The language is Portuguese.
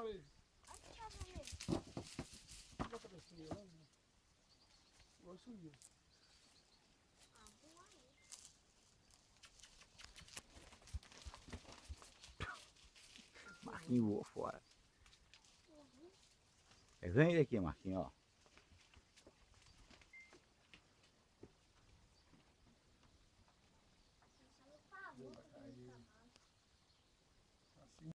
ali. Olha a cabecinha lá, né? Agora sumiu. Marquinhos voou fora. É grande aqui, Marquinhos, ó.